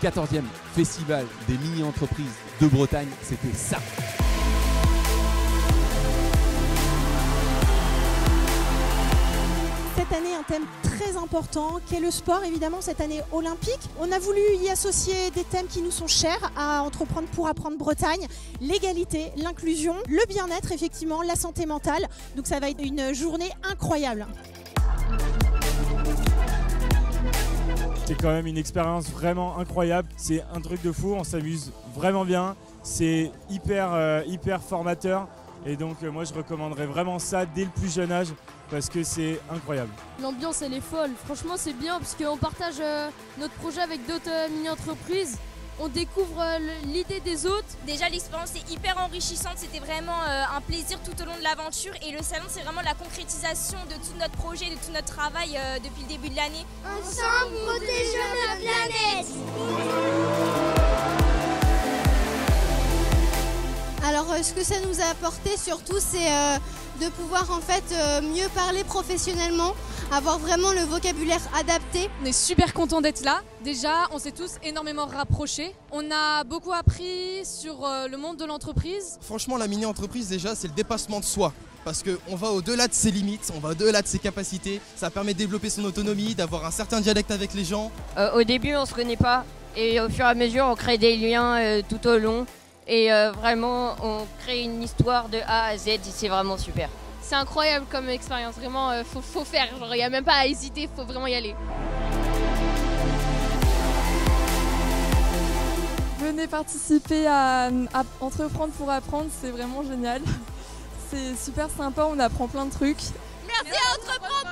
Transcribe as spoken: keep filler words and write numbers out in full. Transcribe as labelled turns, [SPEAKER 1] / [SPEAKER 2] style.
[SPEAKER 1] quatorzième festival des mini-entreprises de Bretagne, c'était ça.
[SPEAKER 2] Cette année, un thème très important qui est le sport, évidemment, cette année olympique. On a voulu y associer des thèmes qui nous sont chers à Entreprendre pour apprendre Bretagne, l'égalité, l'inclusion, le bien-être, effectivement, la santé mentale. Donc ça va être une journée incroyable.
[SPEAKER 3] C'est quand même une expérience vraiment incroyable, c'est un truc de fou, on s'amuse vraiment bien, c'est hyper, euh, hyper formateur et donc euh, moi je recommanderais vraiment ça dès le plus jeune âge parce que c'est incroyable.
[SPEAKER 4] L'ambiance elle est folle, franchement c'est bien parce qu'on partage euh, notre projet avec d'autres euh, mini-entreprises. On découvre euh, l'idée des autres.
[SPEAKER 5] Déjà l'expérience est hyper enrichissante, c'était vraiment euh, un plaisir tout au long de l'aventure et le salon c'est vraiment la concrétisation de tout notre projet, de tout notre travail euh, depuis le début de l'année.
[SPEAKER 6] Ensemble, protégeons la planète.
[SPEAKER 7] Alors euh, ce que ça nous a apporté surtout c'est euh, de pouvoir en fait euh, mieux parler professionnellement, avoir vraiment le vocabulaire adapté.
[SPEAKER 8] On est super contents d'être là. Déjà, on s'est tous énormément rapprochés. On a beaucoup appris sur euh, le monde de l'entreprise.
[SPEAKER 9] Franchement, la mini-entreprise déjà, c'est le dépassement de soi. Parce qu'on va au-delà de ses limites, on va au-delà de ses capacités. Ça permet de développer son autonomie, d'avoir un certain dialecte avec les gens.
[SPEAKER 10] Euh, au début, on ne se connaît pas. Et au fur et à mesure, on crée des liens euh, tout au long. Et euh, vraiment, on crée une histoire de A à Z. C'est vraiment super.
[SPEAKER 4] C'est incroyable comme expérience, vraiment, euh, faut, faut faire. Il n'y a même pas à hésiter, il faut vraiment y aller.
[SPEAKER 11] Venez participer à, à Entreprendre pour apprendre, c'est vraiment génial. C'est super sympa, on apprend plein de trucs.
[SPEAKER 6] Merci à Entreprendre